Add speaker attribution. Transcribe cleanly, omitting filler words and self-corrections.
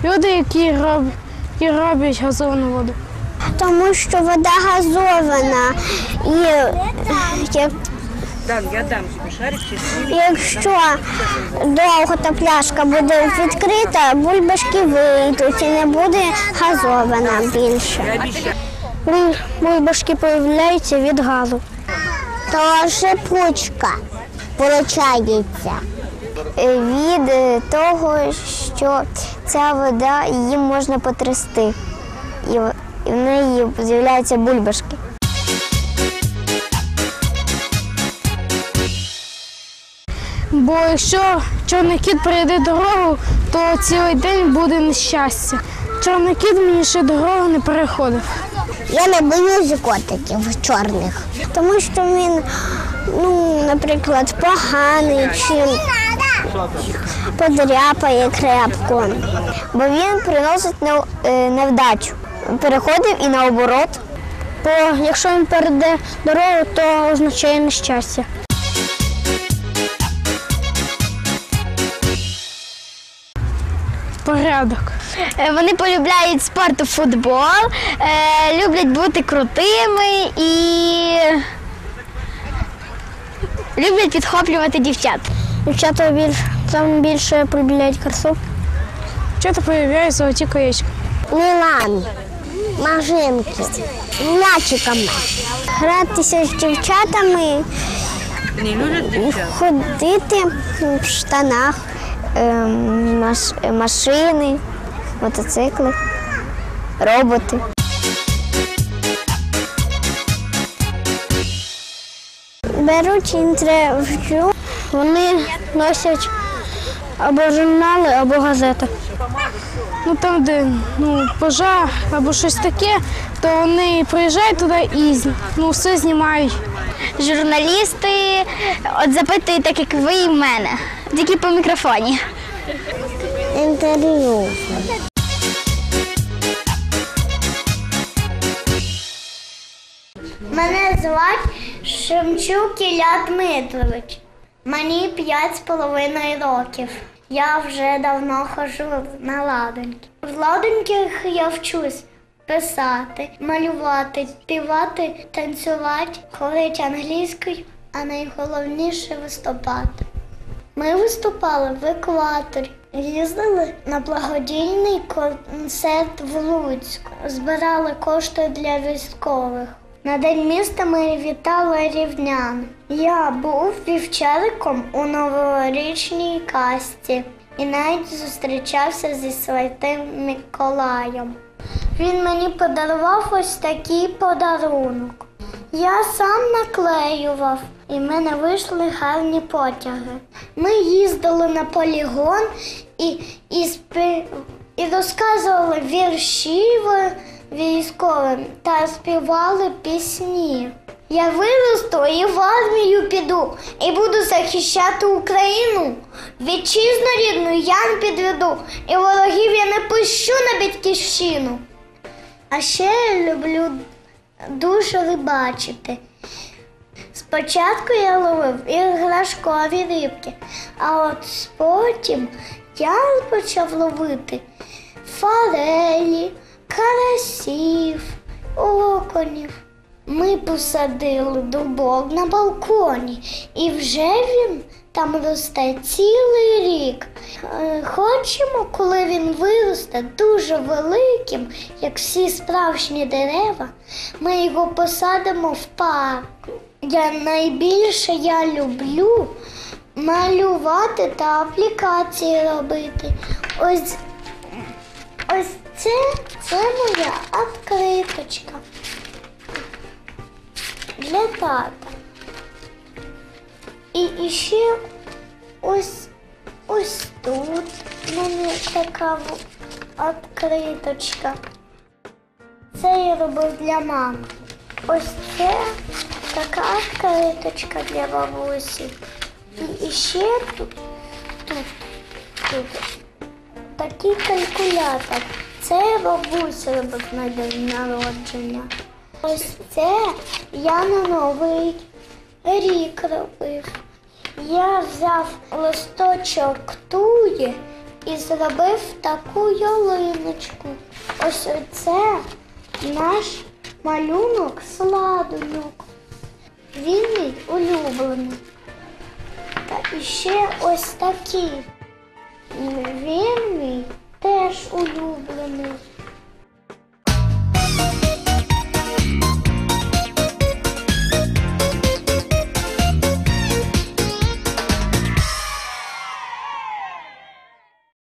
Speaker 1: люди, які роблять газовану воду?
Speaker 2: Тому що вода газована. І якщо довго та пляшка буде відкрита, бульбашки вийдуть і не буде газована більше.
Speaker 1: Бульбашки з'являються від газу.
Speaker 2: То шипучка виходить від того, що ця вода, її можна потрясти. І в неї з'являються бульбашки.
Speaker 1: Бо якщо чорний кіт перейде дорогу, то цілий день буде нещастя. Чорний кіт мені ще дорогу не переходив.
Speaker 2: Я не боюся котиків чорних, тому що він, наприклад, поганий чи подряпає крепко, бо він приносить невдачу. Переходив і наоборот.
Speaker 1: Бо якщо він перейде дорогу, то означає нещастя. Порядок.
Speaker 2: Вони полюбляють спорт, футбол, люблять бути крутими і люблять підхоплювати дівчат.
Speaker 1: Дівчата більше полюбляють красу. Дівчата полюбляють золоті колечка.
Speaker 2: Мілан, мажинки, м'ячиками. Гратися з дівчатами, ходити в штанах, машини, мотоцикли, роботи. Беруть інтерв'ю,
Speaker 1: вони носять або журнали, або газети. Там, де пожар або щось таке, то вони приїжджають туди і все знімають.
Speaker 2: Журналісти запитують, так як ви і в мене, тільки по мікрофоні. Інтерв'ю. Мене звати Шемчук Ілля Дмитрович. Мені 5,5 років. Я вже давно ходжу на ладоньки. В ладоньках я вчусь писати, малювати, співати, танцювати, говорити англійською, а найголовніше виступати. Ми виступали в Екваторі, їздили на благодійний концерт в Луцьку, збирали кошти для військових. На День міста ми вітали рівнян. Я був вівчариком у новорічній касті і навіть зустрічався зі Святим Миколаєм. Він мені подарував ось такий подарунок. Я сам наклеював, і в мене вийшли гарні потяги. Ми їздили на полігон і розказували вірші військовим та співали пісні. Я виросту і в армію піду, і буду захищати Україну. Вітчизну рідну я не підведу, і ворогів я не пущу на батьківщину. А ще я люблю дуже рибачити. Спочатку я ловив іграшкові рибки, а от потім я почав ловити форелі, карасів, окунів. Ми посадили дубок на балконі, і вже він там росте цілий рік. Хочемо, коли він виросте дуже великим, як всі справжні дерева, ми його посадимо в парк. Найбільше я люблю малювати та аплікації робити. Ось це моя відкриточка для тата. І ще ось тут в мене така відкриточка. Це я робив для мами. Ось це така відкриточка для бабусі. І ще тут такий калькулятор. Це бабуся робить на день народження. Ось це я на Новий рік робив. Я взяв листочок туї і зробив таку ялиночку. Ось оце наш малюнок сладунок. Він мій улюблений. Та іще ось такий. Він мій теж улюблений.